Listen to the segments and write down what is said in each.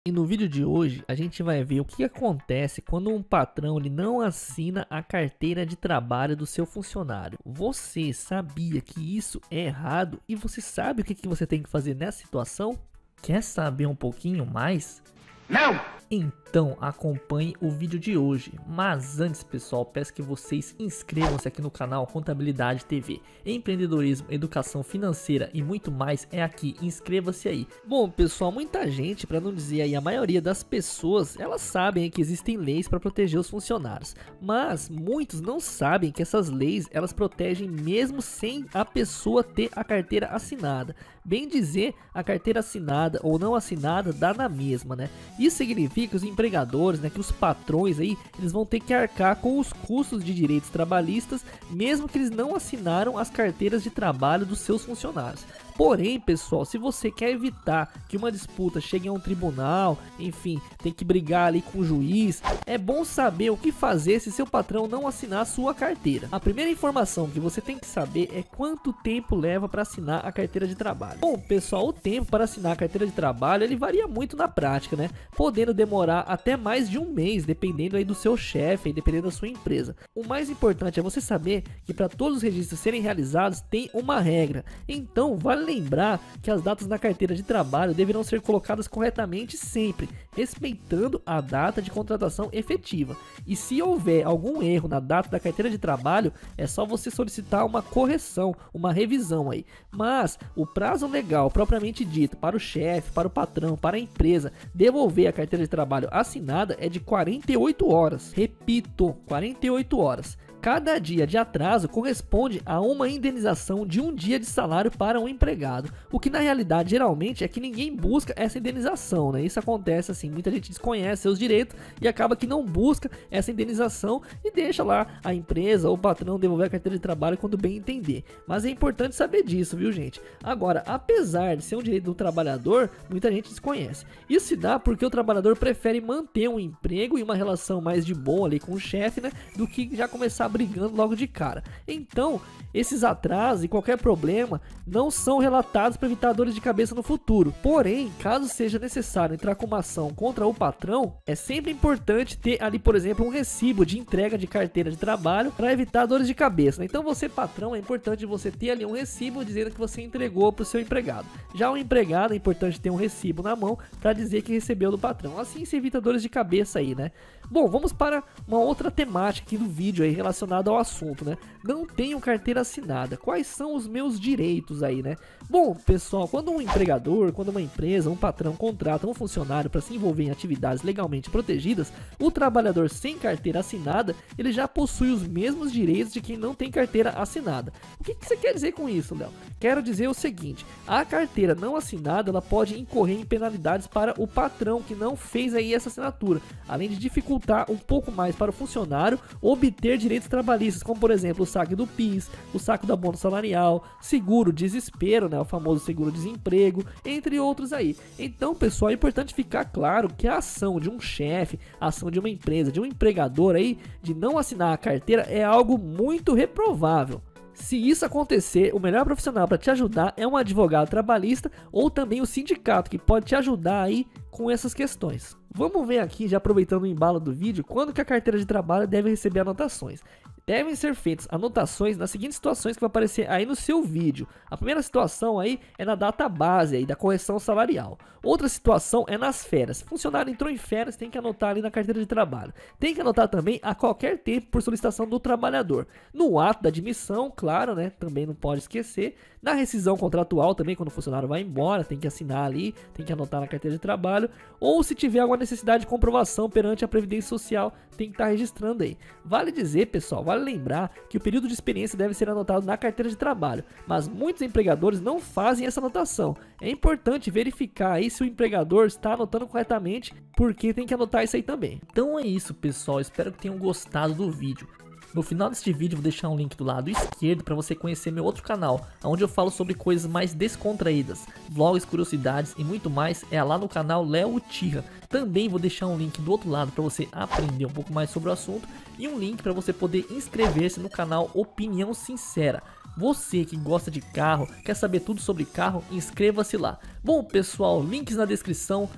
E no vídeo de hoje a gente vai ver o que acontece quando um patrão ele não assina a carteira de trabalho do seu funcionário. Você sabia que isso é errado e você sabe o que você tem que fazer nessa situação? Quer saber um pouquinho mais? Não! Então acompanhe o vídeo de hoje, mas antes pessoal, peço que vocês inscrevam-se aqui no canal Contabilidade TV. Empreendedorismo, educação financeira e muito mais é aqui, inscreva-se aí. Bom pessoal, muita gente, para não dizer aí a maioria das pessoas, elas sabem que existem leis para proteger os funcionários, mas muitos não sabem que essas leis elas protegem mesmo sem a pessoa ter a carteira assinada. Bem dizer, a carteira assinada ou não assinada dá na mesma, né? Isso significa que os empregadores, né, que os patrões aí, eles vão ter que arcar com os custos de direitos trabalhistas, mesmo que eles não assinaram as carteiras de trabalho dos seus funcionários. Porém, pessoal, se você quer evitar que uma disputa chegue a um tribunal, enfim, tem que brigar ali com o juiz, é bom saber o que fazer se seu patrão não assinar a sua carteira. A primeira informação que você tem que saber é quanto tempo leva para assinar a carteira de trabalho. Bom, pessoal, o tempo para assinar a carteira de trabalho, ele varia muito na prática, né? Podendo demorar até mais de um mês, dependendo aí do seu chefe, dependendo da sua empresa. O mais importante é você saber que para todos os registros serem realizados, tem uma regra. Então, vale lembrar que as datas na carteira de trabalho deverão ser colocadas corretamente sempre, respeitando a data de contratação efetiva. E se houver algum erro na data da carteira de trabalho, é só você solicitar uma correção, uma revisão aí. Mas o prazo legal propriamente dito para o chefe, para o patrão, para a empresa devolver a carteira de trabalho assinada é de 48 horas. Repito, 48 horas. Cada dia de atraso corresponde a uma indenização de um dia de salário para um empregado, o que na realidade geralmente é que ninguém busca essa indenização, né? Isso acontece assim, muita gente desconhece seus direitos e acaba que não busca essa indenização e deixa lá a empresa ou o patrão devolver a carteira de trabalho quando bem entender. Mas é importante saber disso, viu gente? Agora, apesar de ser um direito do trabalhador, muita gente desconhece. Isso se dá porque o trabalhador prefere manter um emprego e uma relação mais de boa ali com o chefe, né? Do que já começar brigando logo de cara. Então, esses atrasos e qualquer problema não são relatados para evitar dores de cabeça no futuro. Porém, caso seja necessário entrar com uma ação contra o patrão, é sempre importante ter ali, por exemplo, um recibo de entrega de carteira de trabalho para evitar dores de cabeça. Então, você patrão, é importante você ter ali um recibo dizendo que você entregou para o seu empregado. Já o empregado, é importante ter um recibo na mão para dizer que recebeu do patrão. Assim se evita dores de cabeça aí, né? Bom, vamos para uma outra temática aqui do vídeo aí relacionada ao assunto, né? Não tenho carteira assinada. Quais são os meus direitos aí, né? Bom, pessoal, quando um empregador, quando uma empresa, um patrão contrata um funcionário para se envolver em atividades legalmente protegidas, o trabalhador sem carteira assinada, ele já possui os mesmos direitos de quem não tem carteira assinada. O que você quer dizer com isso, Léo? Quero dizer o seguinte: a carteira não assinada, ela pode incorrer em penalidades para o patrão que não fez aí essa assinatura, além de dificultar um pouco mais para o funcionário obter direitos trabalhistas, como por exemplo o saque do PIS, o saque da bônus salarial, seguro desespero, né, o famoso seguro-desemprego, entre outros aí. Então, pessoal, é importante ficar claro que a ação de um chefe, a ação de uma empresa, de um empregador aí, de não assinar a carteira é algo muito reprovável. Se isso acontecer, o melhor profissional para te ajudar é um advogado trabalhista ou também o sindicato, que pode te ajudar aí com essas questões. Vamos ver aqui, já aproveitando o embalo do vídeo, quando que a carteira de trabalho deve receber anotações. Devem ser feitas anotações nas seguintes situações que vai aparecer aí no seu vídeo. A primeira situação aí é na data base aí da correção salarial. Outra situação é nas férias. Funcionário entrou em férias, tem que anotar ali na carteira de trabalho. Tem que anotar também a qualquer tempo por solicitação do trabalhador. No ato da admissão, claro, né? Também não pode esquecer. Na rescisão contratual também, quando o funcionário vai embora, tem que assinar ali, tem que anotar na carteira de trabalho. Ou se tiver alguma necessidade de comprovação perante a Previdência Social, tem que estar registrando aí. Vale dizer, pessoal, vale lembrar que o período de experiência deve ser anotado na carteira de trabalho, mas muitos empregadores não fazem essa anotação. É importante verificar aí se o empregador está anotando corretamente, porque tem que anotar isso aí também. Então é isso, pessoal, espero que tenham gostado do vídeo. No final deste vídeo vou deixar um link do lado esquerdo para você conhecer meu outro canal, onde eu falo sobre coisas mais descontraídas, vlogs, curiosidades e muito mais, é lá no canal Léo Uchiha. Também vou deixar um link do outro lado para você aprender um pouco mais sobre o assunto e um link para você poder inscrever-se no canal Opinião Sincera. Você que gosta de carro, quer saber tudo sobre carro, inscreva-se lá. Bom pessoal, links na descrição.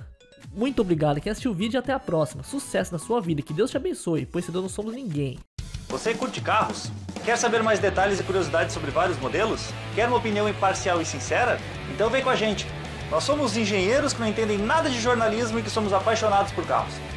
Muito obrigado quem assistiu o vídeo e até a próxima. Sucesso na sua vida, que Deus te abençoe, pois senão não somos ninguém. Você curte carros? Quer saber mais detalhes e curiosidades sobre vários modelos? Quer uma opinião imparcial e sincera? Então vem com a gente. Nós somos engenheiros que não entendem nada de jornalismo e que somos apaixonados por carros.